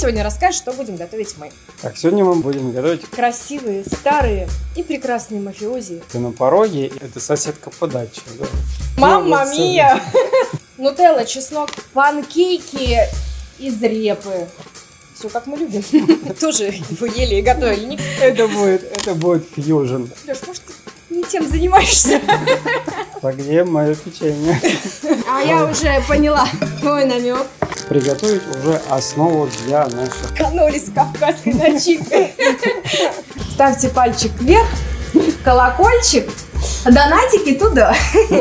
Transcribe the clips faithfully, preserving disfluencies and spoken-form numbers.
сегодня расскажешь, что будем готовить мы. Так, сегодня мы будем готовить красивые, старые и прекрасные мафиози. Ты на пороге, это соседка по даче, да? Мамма мия! Нутелла, чеснок, панкейки из репы. Все как мы любим. Тоже его ели и готовили. Это будет, это будет фьюжн. Леш, может, ты не тем занимаешься? А где мое печенье? А я уже поняла твой намек. Приготовить уже основу для наших каноли с кавказской начинкой. Ставьте пальчик вверх, колокольчик, донатики туда.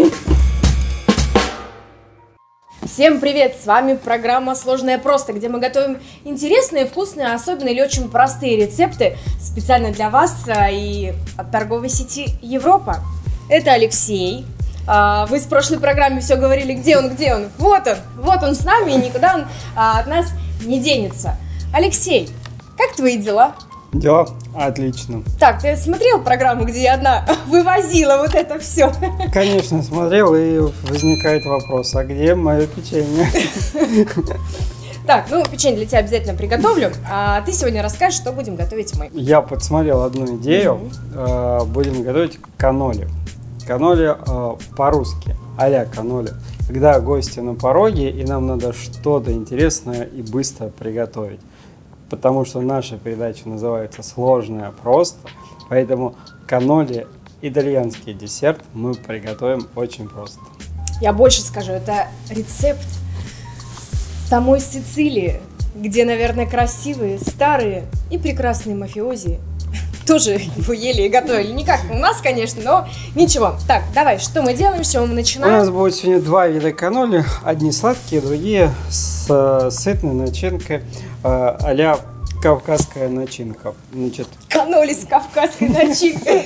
Всем привет! С вами программа «Сложное просто», где мы готовим интересные, вкусные, особенные или очень простые рецепты специально для вас и от торговой сети Европа. Это Алексей. Вы с прошлой программы все говорили, где он, где он. Вот он, вот он с нами, и никуда он от нас не денется. Алексей, как твои дела? Дела отлично. Так, ты смотрел программу, где я одна вывозила вот это все? Конечно, смотрел, и возникает вопрос, а где мое печенье? Так, ну, печенье для тебя обязательно приготовлю, а ты сегодня расскажешь, что будем готовить мы. Я подсмотрел одну идею, mm-hmm. будем готовить каноли. Каноли э, по-русски, а-ля каноли. Когда гости на пороге, и нам надо что-то интересное и быстро приготовить. Потому что наша передача называется «Сложное просто», поэтому каноли, итальянский десерт, мы приготовим очень просто. Я больше скажу, это рецепт самой Сицилии, где, наверное, красивые, старые и прекрасные мафиози тоже его ели и готовили. Не как у нас, конечно, но ничего. Так, давай, что мы делаем, с чего мы начинаем? У нас будет сегодня два вида каноли. Одни сладкие, другие с сытной начинкой, а-ля кавказская начинка. Значит, каноли с кавказской начинкой.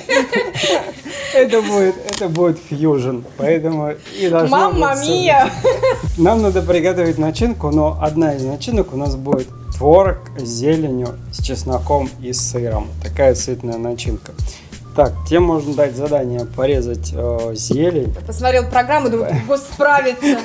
Это будет, это будет фьюжн, поэтому и должно Мамма мия! Нам надо приготовить начинку, но одна из начинок у нас будет творог с зеленью, с чесноком и с сыром. Такая сытная начинка. Так, тебе можно дать задание порезать э, зелень. Посмотрел программу, думаю, го справится.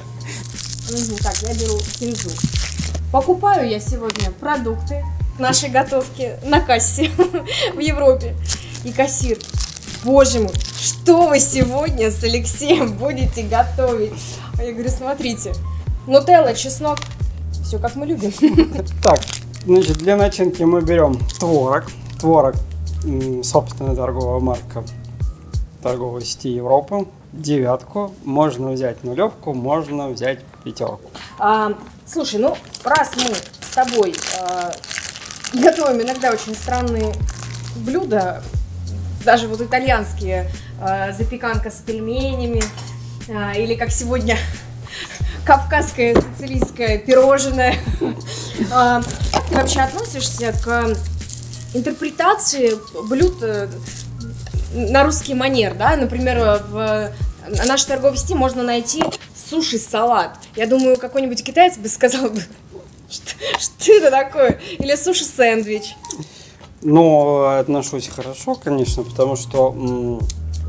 Так, я беру кинзу. Покупаю я сегодня продукты нашей готовки на кассе в Европе. И кассир: боже мой, что вы сегодня с Алексеем будете готовить? А я говорю, смотрите, нутелла, чеснок, все как мы любим. Так, значит, для начинки мы берем творог. Творог, собственная торговая марка торговой сети Европы. Девятку. Можно взять нулевку, можно взять пятерку. А, слушай, ну раз мы с тобой а, готовим иногда очень странные блюда, даже вот итальянские, а, запеканка с пельменями, а, или как сегодня кавказское, сицилийское пирожное. А, как ты вообще относишься к интерпретации блюд на русский манер, да? Например, в нашей торговой сети можно найти суши-салат. Я думаю, какой-нибудь китаец бы сказал бы, что, что это такое? Или суши-сэндвич. Ну, отношусь хорошо, конечно, потому что м-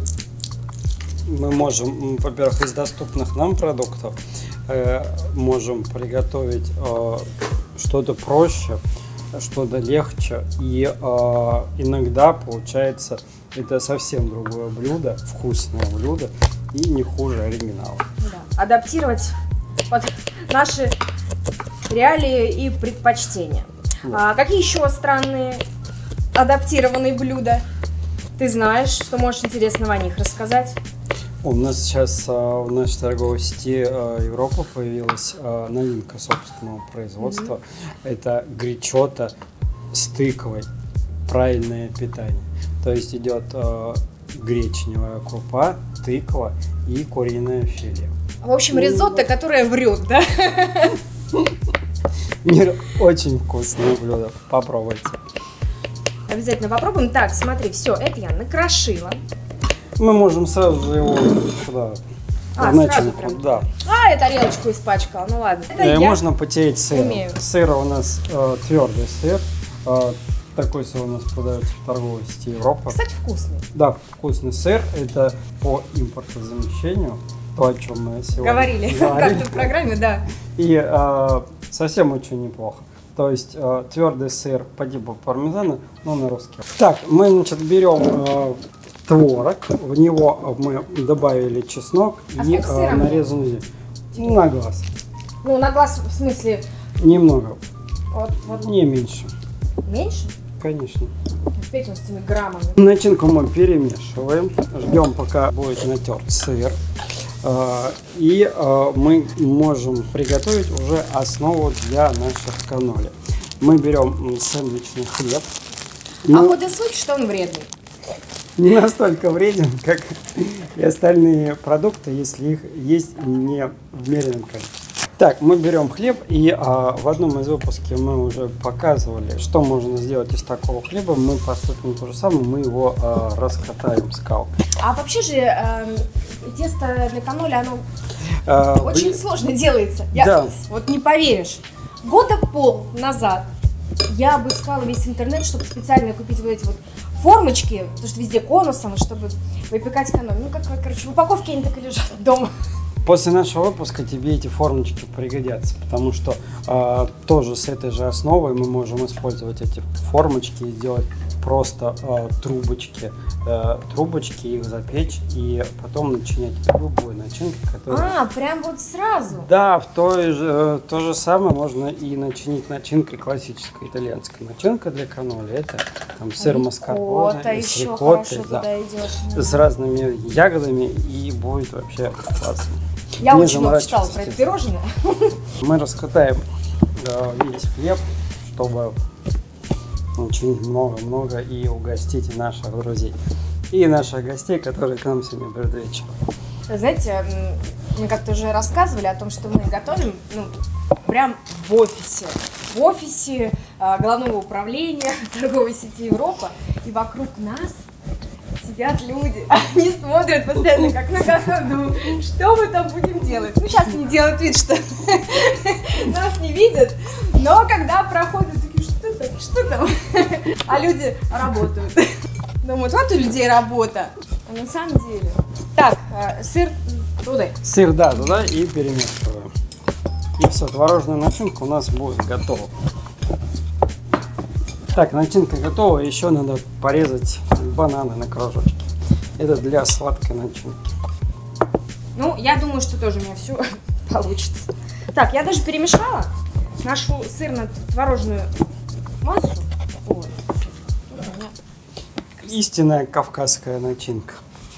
мы можем, во-первых, из доступных нам продуктов э, можем приготовить э, что-то проще, что-то легче, и э, иногда получается это совсем другое блюдо, вкусное блюдо, и не хуже оригинала. Да. Адаптировать под наши реалии и предпочтения. Да. А какие еще странные адаптированные блюда ты знаешь, что можешь интересного о них рассказать? У нас сейчас а, в нашей торговой сети а, Европа появилась а, новинка собственного производства. Mm-hmm. Это гречота с тыквой, правильное питание. То есть идет э, гречневая крупа, тыква и куриное филе. В общем, ризотто, которое врет, да? Очень вкусное блюдо. Попробуйте. Обязательно попробуем. Так, смотри, все, это я накрошила. Мы можем сразу же его сюда. А, сразу прям? Да. А, я тарелочку испачкала, ну ладно. Это и я можно потереть сыр. Умею. Сыр у нас э, твердый сыр. Э, Такой сыр у нас продается в торговой сети Европа. Кстати, вкусный. Да, вкусный сыр. Это по импортозамещению. То, о чем мы сегодня говорили. говорили. Как-то в программе, да. И э, совсем очень неплохо. То есть э, твердый сыр по типу пармезана, но на русский. Так, мы, значит, берем э, творог, в него мы добавили чеснок а и э, нарезанную зелень. На глаз. Ну, на глаз в смысле? Немного. Вот, вот. Не меньше. Меньше? Конечно. Опять он с этими граммами. Начинку мы перемешиваем, ждем, пока будет натерт сыр. И мы можем приготовить уже основу для наших каноли. Мы берем сэндвичный хлеб. А хоть и суть, что он вредный? Не настолько вреден, как и остальные продукты, если их есть не в меренном количестве. Так, мы берем хлеб, и а, в одном из выпусков мы уже показывали, что можно сделать из такого хлеба. Мы поступим то же самое, мы его а, раскатаем скалкой. А вообще же э, тесто для каноли, оно а, очень вы... сложно делается. Я, да. Вот не поверишь, года пол назад я обыскала весь интернет, чтобы специально купить вот эти вот формочки, потому что везде конусом, чтобы выпекать каноль. Ну, как, короче, в упаковке они так и лежат дома. После нашего выпуска тебе эти формочки пригодятся, потому что э, тоже с этой же основой мы можем использовать эти формочки и сделать просто э, трубочки, э, трубочки, их запечь и потом начинять любую начинку, которая... А, прям вот сразу? Да, в той же, э, то же самое можно и начинить начинкой классической итальянской. Начинка для каноли — это там сыр маскарпоне, с рикоттой, да, с разными ягодами, и будет вообще классно. Я не очень много читала про это пирожное. Мы раскатаем э, весь хлеб, чтобы очень много-много и угостить наших друзей. И наших гостей, которые к нам сегодня придут вечером. Знаете, мы как-то уже рассказывали о том, что мы готовим, ну, прям в офисе. В офисе э, Главного управления торговой сети Европа. И вокруг нас сидят люди, они смотрят постоянно, как на году, что мы там будем делать. Ну, сейчас они делают вид, что нас не видят, но когда проходят, такие, что там, что там, а люди работают. Думают, вот у людей работа, а на самом деле. Так, сыр туда. Сыр, да, туда и перемешиваем. И все, творожная начинка у нас будет готова. Так, начинка готова, еще надо порезать бананы на кружочки. Это для сладкой начинки. Ну, я думаю, что тоже у меня все получится. Так, я даже перемешала нашу сырно-творожную массу. Ой, истинная кавказская начинка.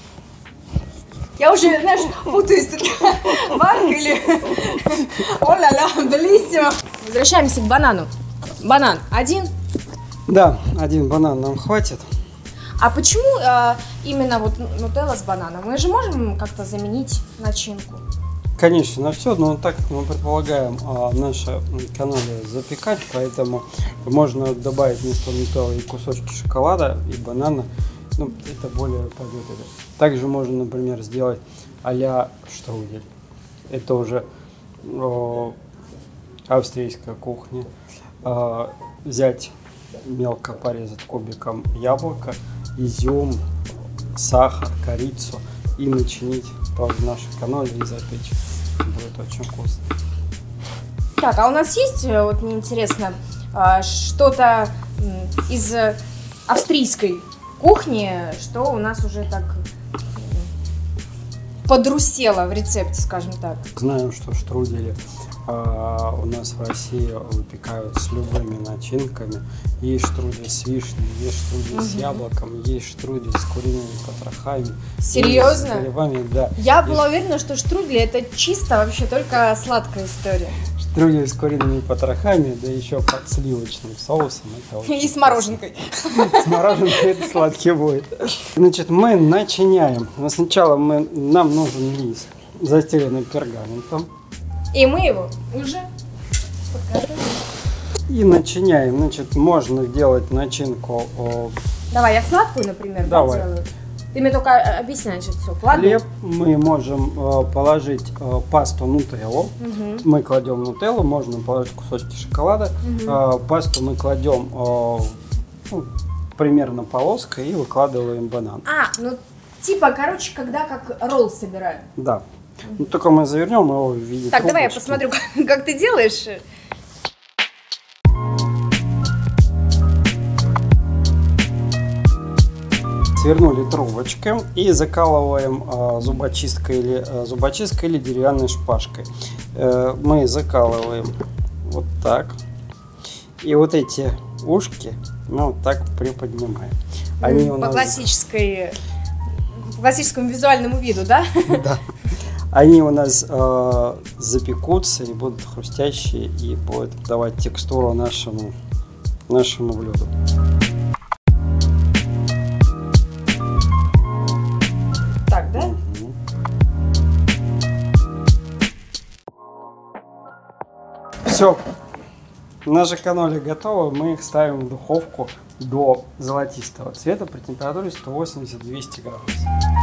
Я уже, знаешь, путаюсь тут. Банк или... О-ля-ля, белиссимо. Возвращаемся к банану. Банан один. Да, один банан нам хватит. А почему э, именно вот нутелла с бананом? Мы же можем как-то заменить начинку? Конечно, на все, но так как мы предполагаем а, наши каноли запекать, поэтому можно добавить вместо нутеллы и кусочки шоколада, и банана. Ну, это более пойдет. Также можно, например, сделать а-ля штрудель. Это уже о, австрийская кухня. А, взять, мелко порезать кубиком яблоко, изюм, сахар, корицу и начинить тоже наши каноли и запечь. Будет очень вкусно. Так, а у нас есть, вот мне интересно, что-то из австрийской кухни, что у нас уже так подрусело в рецепте, скажем так? Знаю, что штрудели а, у нас в России выпекают с любыми начинками. Есть штрудель с вишней, есть штрудель угу. с яблоком, есть штрудель с куриными потрохами. Серьезно? С грибами, да. Я есть... была уверена, что штрудели это чисто вообще только сладкая история. Штрудель с куриными потрохами, да еще под сливочным соусом. И с мороженкой. С мороженкой это сладкий будет. Значит, мы начиняем. Но сначала мы, нам нужен лист, застеленный пергаментом. И мы его уже подготовили. И начиняем. Значит, можно делать начинку. О... Давай, я сладкую, например, Давай. делаю. Ты мне только объясняй, что все. Кладу. Хлеб мы можем э, положить э, пасту нутеллу. Угу. Мы кладем нутеллу, можно положить кусочки шоколада. Угу. Э, пасту мы кладем э, ну, примерно полоской и выкладываем банан. А, ну типа, короче, когда как ролл собираем. Да. Ну, только мы завернем его в виде Так, трубочки. давай я посмотрю, как, как ты делаешь. свернули трубочкой и закалываем э, зубочисткой, или, э, зубочисткой или деревянной шпажкой. Э, мы закалываем вот так. И вот эти ушки мы вот так приподнимаем. Они по у нас... классической, по классическому визуальному виду, да? Да. Они у нас э, запекутся и будут хрустящие, и будут давать текстуру нашему, нашему блюду. Так, да? Угу. Все. Наши каноли готовы. Мы их ставим в духовку до золотистого цвета при температуре сто восемьдесят — двести градусов.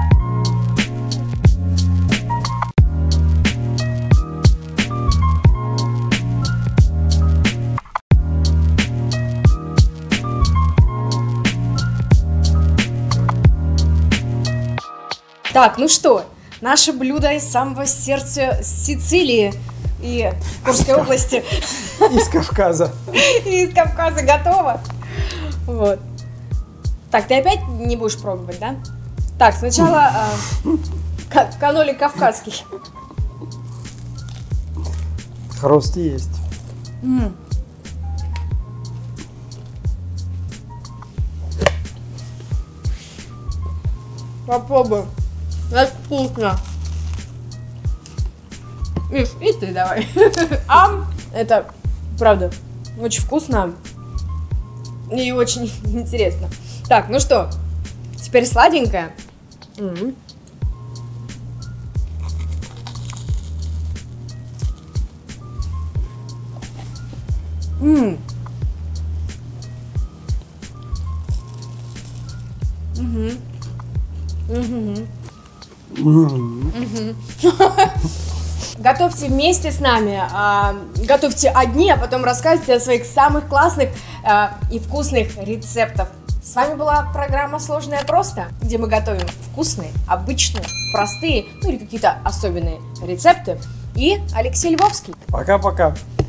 Так, ну что, наше блюдо из самого сердца Сицилии и Курской области. Из Кавказа. Из Кавказа готово. Вот. Так, ты опять не будешь пробовать, да? Так, сначала э, каноли кавказский. Хруст есть. М. Попробуй. Это вкусно. Миш, и ты давай. Ам! Это, правда, очень вкусно и очень интересно. Так, ну что, теперь сладенькое. М-м. М. Мгм. Мгм. М-м-м. Готовьте вместе с нами, а, готовьте одни, а потом рассказывайте о своих самых классных а, и вкусных рецептах. С вами была программа «Сложное просто», где мы готовим вкусные, обычные, простые, ну или какие-то особенные рецепты. И Алексей Львовский. Пока-пока.